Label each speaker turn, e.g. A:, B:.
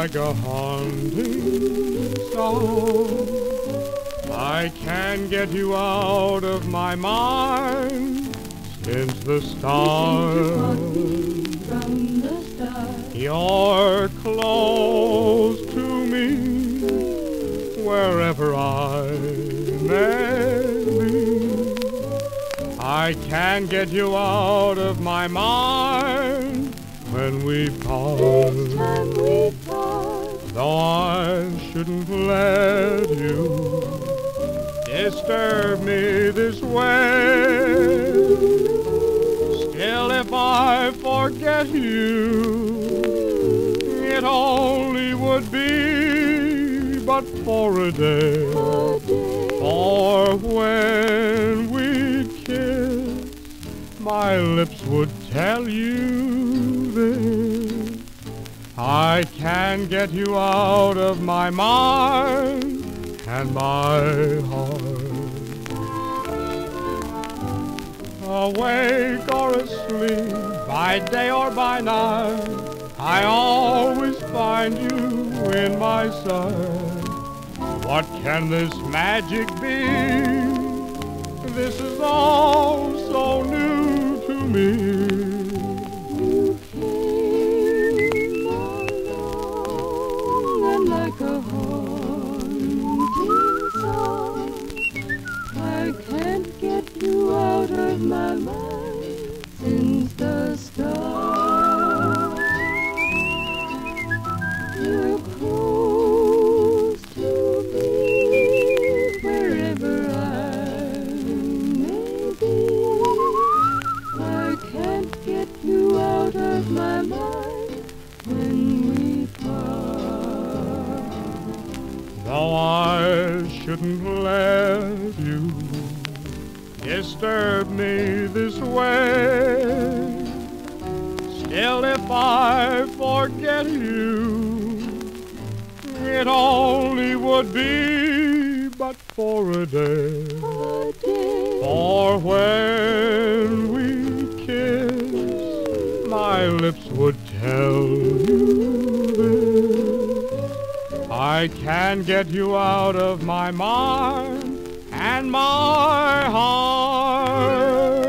A: like a haunting song. I can't get you out of my mind since the start.
B: From the start,
A: You're close to me wherever I may be. I can't get you out of my mind when we part.
B: this time we part.
A: Though I shouldn't let you disturb me this way, still if I forget you, it only would be but for a day. For when we'd kiss, my lips would tell you this: I can't get you out of my mind and my heart. Awake or asleep, by day or by night, I always find you in my sight. What can this magic be? This is all so new to me.
B: You came along and like a haunting song, I can't get you out of my mind since the start. You're close to me wherever I may be. I can't get you out of my mind when we part.
A: Though I shouldn't let you disturb me this way, still if I forget you, it only would be but for a day. For when we kiss, my lips would tell you this: I can't get you out of my mind and my heart.